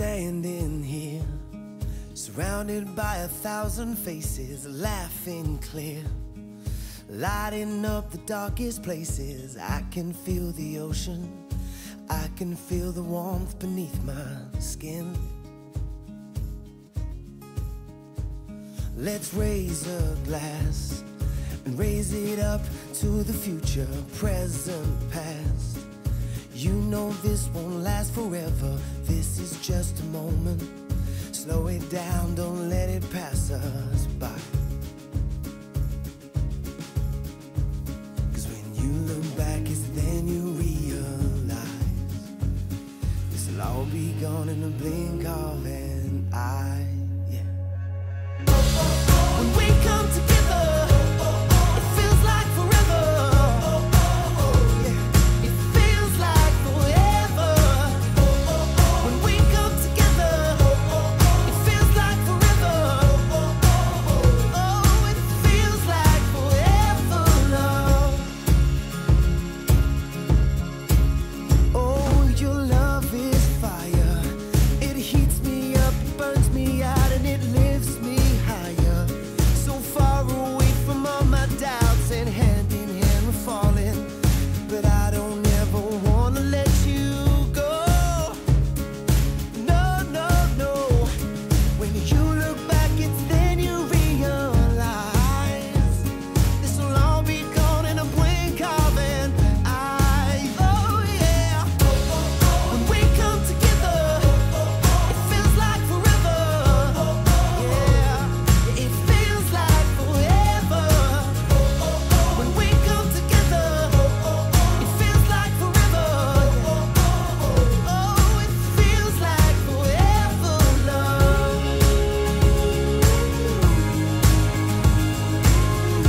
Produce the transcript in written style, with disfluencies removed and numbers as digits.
standing here, surrounded by 1,000 faces, laughing clear, lighting up the darkest places. I can feel the ocean, I can feel the warmth beneath my skin. Let's raise a glass and raise it up to the future, present, past. You know this won't last forever, this is just a moment. Slow it down, don't let it pass us by. Cause when you look back, it's then you realize this'll all be gone in the blink of an eye.